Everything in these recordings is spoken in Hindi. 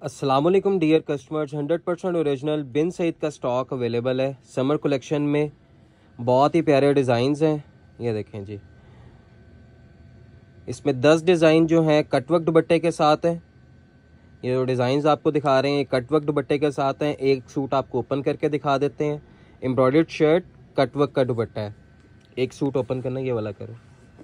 अस्सलामुअलैकुम dear customers, 100% original Bin Saeed का स्टॉक अवेलेबल है समर कलेक्शन में। बहुत ही प्यारे डिज़ाइंस हैं, ये देखें जी। इसमें 10 डिज़ाइन जो हैं कटवर्क दुपट्टे के साथ हैं। ये जो डिज़ाइंस आपको दिखा रहे हैं कटवर्क दुपट्टे के साथ हैं। एक सूट आपको ओपन करके दिखा देते हैं। एम्ब्रॉयडर्ड शर्ट, कटवर्क का दुपट्टा है। एक सूट ओपन करना, ये वाला करो।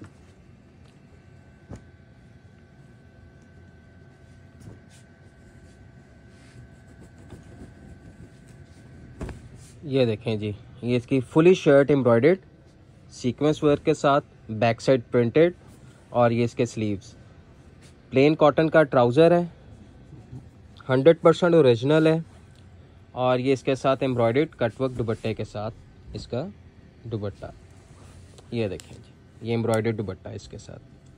ये देखें जी, ये इसकी fully shirt embroidered sequence work के साथ, बैक साइड प्रिंटेड, और ये इसके स्लीव्स। प्लेन कॉटन का ट्राउज़र है, 100% ओरिजिनल है, और ये इसके साथ एम्ब्रॉयडर्ड कटवर्क दुपट्टे के साथ इसका दुपट्टा। ये देखें जी, ये एम्ब्रॉयडर्ड दुपट्टा इसके साथ।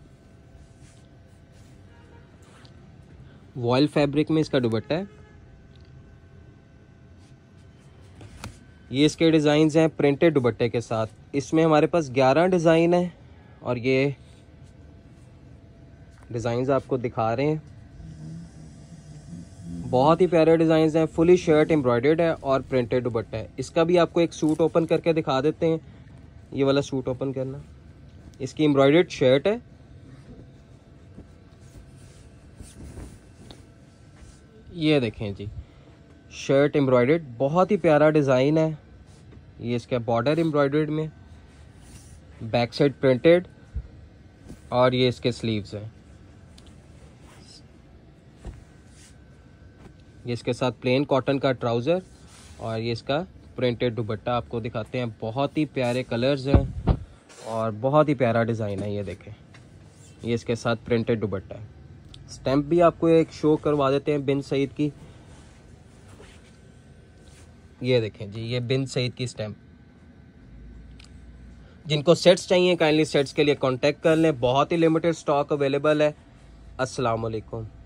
वॉयल फैब्रिक में इसका दुपट्टा है। ये इसके डिज़ाइंस हैं प्रिंटेड दुपट्टे के साथ। इसमें हमारे पास 11 डिज़ाइन है और ये डिज़ाइंस आपको दिखा रहे हैं। बहुत ही प्यारे डिज़ाइंस हैं। फुली शर्ट एम्ब्रॉयडर्ड है और प्रिंटेड दुपट्टा है। इसका भी आपको एक सूट ओपन करके दिखा देते हैं। ये वाला सूट ओपन करना, इसकी एम्ब्रॉयडर्ड शर्ट है। ये देखें जी, शर्ट एम्ब्रॉयडर्ड, बहुत ही प्यारा डिज़ाइन है। ये इसका बॉर्डर एम्ब्रॉयडर्ड में, बैक साइड प्रिंटेड, और ये इसके स्लीव्स हैं। ये इसके साथ प्लेन कॉटन का ट्राउज़र और ये इसका प्रिंटेड दुपट्टा आपको दिखाते हैं। बहुत ही प्यारे कलर्स हैं और बहुत ही प्यारा डिज़ाइन है। ये देखें, ये इसके साथ प्रिंटेड दुपट्टा है। स्टैम्प भी आपको एक शो करवा देते हैं बिन सईद की। ये देखें जी, ये बिन सईद की स्टैम्प। जिनको सेट्स चाहिए काइंडली सेट्स के लिए कांटेक्ट कर लें। बहुत ही लिमिटेड स्टॉक अवेलेबल है। अस्सलाम वालेकुम।